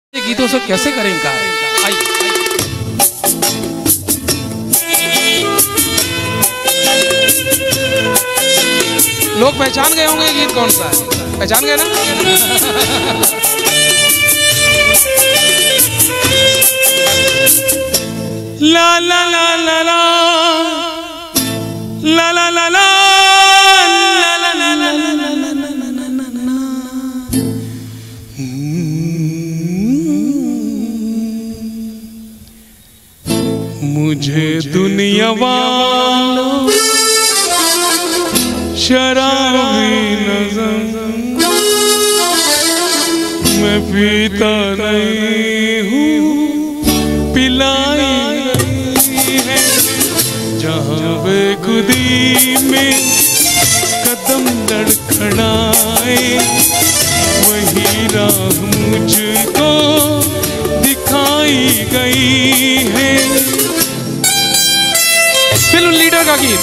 गीतों से कैसे करें इनकार? लोग पहचान गए होंगे गीत कौन सा है, पहचान गए ना? ला ला ला ला ला ला ला ला ला मुझे दुनिया वालों शराबी नज़र मैं पीता नहीं हूँ, पिलाई नहीं है। जहाँ बेखुदी में कदम लड़खड़ाए वही राह मुझको दिखाई गई है। फिल्म लीडर का गीत।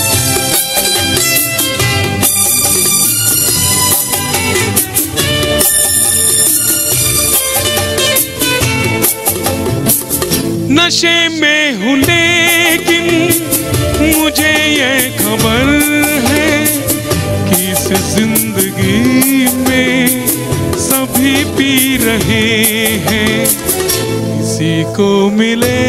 नशे में हूँ लेकिन मुझे ये खबर है कि इस जिंदगी में सभी पी रहे हैं। किसी को मिले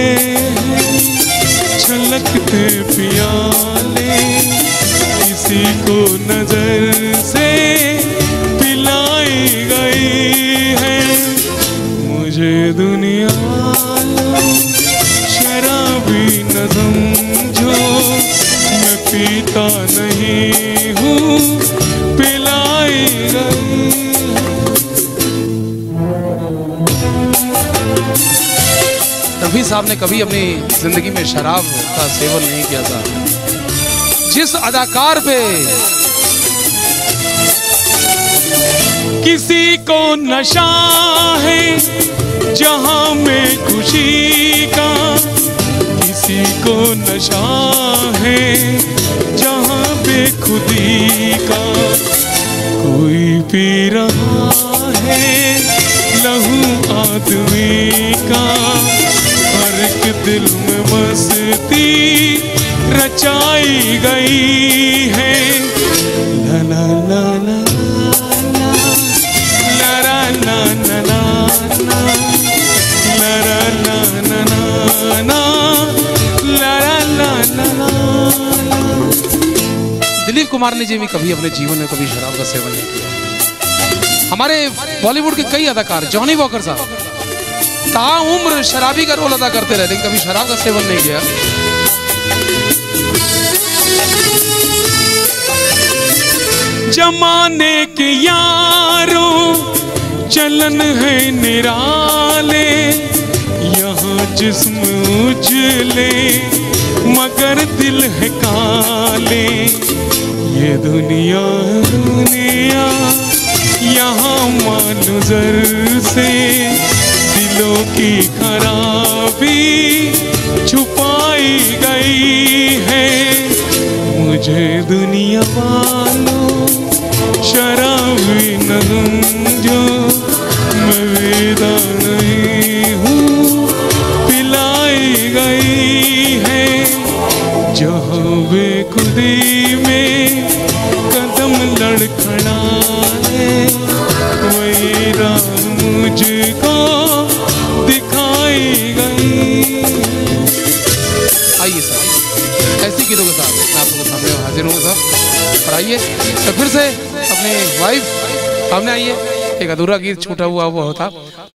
छलकते पियाले, किसी को नजर से पिलाई गई है। मुझे दुनिया शराबी न समझो, मैं पीता नहीं हूँ, पिलाई गई। रफी साहब ने कभी अपनी जिंदगी में शराब का सेवन नहीं किया था। जिस अदाकार पे किसी को नशा है जहां में खुशी का, किसी को नशा है जहां बेखुदी का। कोई पी रहा है लहू आदमी का, हर एक दिल में मस्ती रचाई गई है। ला ला ला ला ला ला ला ला ला दिलीप कुमार ने जी भी कभी अपने जीवन में कभी शराब का सेवन नहीं किया। हमारे बॉलीवुड के कई अदाकार, जॉनी वॉकर साहब ताउम्र शराबी का रोल अदा करते रहते, कभी शराब का सेवन नहीं किया। जमाने के यारों चलन है निराले, यहाँ जिस्म उजले मगर दिल है काले। ये दुनिया दुनिया यहाँ मानुज़र से दिलों की खराबी छुपाई गई है। मुझे दुनिया वालों शराबी न समझो, मैं विदा नहीं हूँ, पिलाई गई है। जहाँ बेखुदी में कदम लड़खड़ाए वही राह मुझको दिखाई गई। आइए सर, ऐसी गीतों के साथ मैं आप लोगों के सामने हाजिर हूँ सर। और आइए तो फिर से अपनी वाइफ सामने आइए, एक अधूरा गीत छूटा हुआ वो होता।